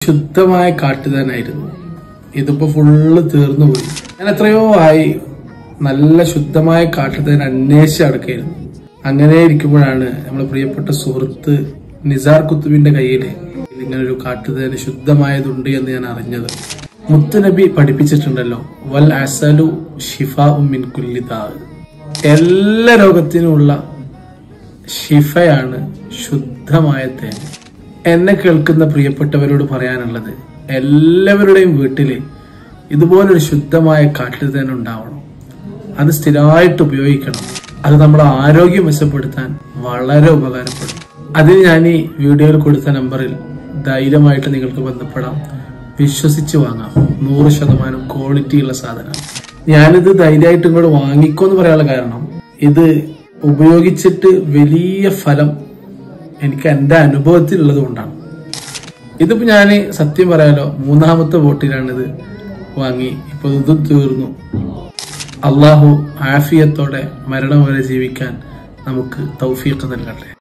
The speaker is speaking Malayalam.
ശുദ്ധമായ കാട്ടുതേനായിരുന്നു. ഇതിപ്പോ ഫുള്ള് തീർന്നു പോയി. ഞാൻ എത്രയോ ആയി നല്ല ശുദ്ധമായ കാട്ടുതേൻ അന്വേഷിച്ച് നടക്കുകയായിരുന്നു. അങ്ങനെ ഇരിക്കുമ്പോഴാണ് നമ്മുടെ പ്രിയപ്പെട്ട സുഹൃത്ത് നിസാർ കുത്തുബിന്റെ കയ്യിൽ ഇങ്ങനെ ഒരു കാട്ടുതേന് ശുദ്ധമായതുണ്ട് എന്ന് ഞാൻ അറിഞ്ഞത്. മുത്തുനബി പഠിപ്പിച്ചിട്ടുണ്ടല്ലോ, വൽ അസലു ഷിഫാഉ മിൻ കുല്ലി ദാ, എല്ലാ രോഗത്തിനുമുള്ള ഷിഫയാണ് ശുദ്ധമായ തേൻ. എന്നെ കേൾക്കുന്ന പ്രിയപ്പെട്ടവരോട് പറയാനുള്ളത്, എല്ലാവരുടെയും വീട്ടില് ഇതുപോലൊരു ശുദ്ധമായ കാട്ടുതേൻ ഉണ്ടാവണം. അത് സ്ഥിരമായിട്ട് ഉപയോഗിക്കണം. അത് നമ്മുടെ ആരോഗ്യം മെച്ചപ്പെടുത്താൻ വളരെ ഉപകാരപ്പെടും. അതിന് ഞാൻ ഈ വീഡിയോയിൽ കൊടുത്ത നമ്പറിൽ ധൈര്യമായിട്ട് നിങ്ങൾക്ക് ബന്ധപ്പെടാം. വിശ്വസിച്ച് വാങ്ങാം. 100% ക്വാളിറ്റി ഉള്ള സാധനം. ഞാനിത് ധൈര്യമായിട്ട് ഇങ്ങോട്ട് വാങ്ങിക്കോന്ന് പറയാനുള്ള കാരണം, ഇത് ഉപയോഗിച്ചിട്ട് വലിയ ഫലം എനിക്ക് എന്റെ അനുഭവത്തിലുള്ളത് കൊണ്ടാണ്. ഇതിപ്പോ ഞാൻ സത്യം പറയാലോ 3ാമത്തെ ബോട്ടിലാണ് ഇത് വാങ്ങി. ഇപ്പൊ ഇതും തീർന്നു. അള്ളാഹു ആഫിയത്തോടെ മരണം വരെ ജീവിക്കാൻ നമുക്ക് തൗഫീഖ് നൽകട്ടെ.